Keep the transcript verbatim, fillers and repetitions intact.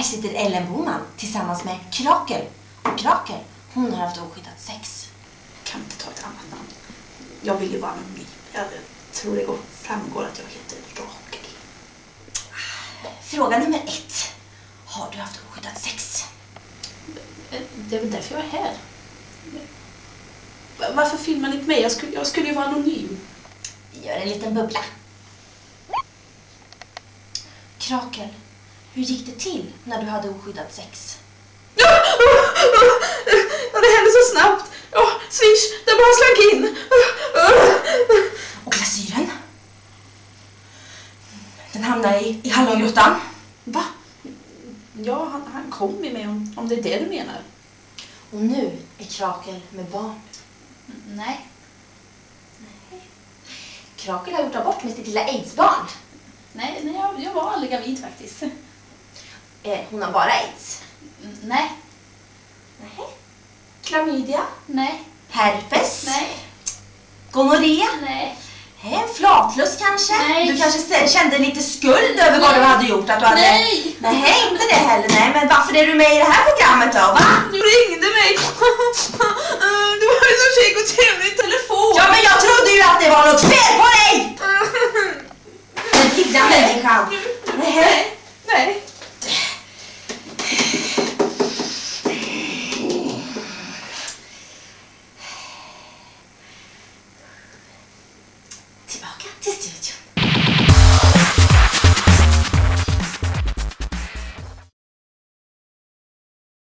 sitter Ellen Boman tillsammans med Krakel. Och Krakel, hon har haft oskyddat sex. Kan inte ta ett annat namn. Jag vill ju vara anonym. Jag tror det går framgår att jag heter Rakel. Fråga nummer ett. Har du haft oskyddat sex? Det är väl därför jag är här. Varför filmar ni inte mig? Jag skulle, jag skulle ju vara anonym. Gör en liten bubbla. Krakel, hur gick det till när du hade oskyddat sex? Ja, det hände så snabbt. Ja, swish, det bara slank in. Och glasyren? Den hamnade i, i hallongrottan. Va? Ja, han, han kom med mig om, om det är det du menar. Och nu är Krakel med barn. Nej. Nej. Krakel har gjort abort med sitt lilla aidsbarn. Nej, nej jag, jag var aldrig gravid faktiskt. Eh, hon har bara aids. Nej. Nej. Klamydia? Nej. Herpes? Nej. Gonorré? Nej. En flatlust kanske? Nej. Du kanske kände lite skuld över vad du hade gjort? Att du hade... Nej. Nej, inte det heller. Nej, men varför är du med i det här programmet då? Va? Du ringde mig.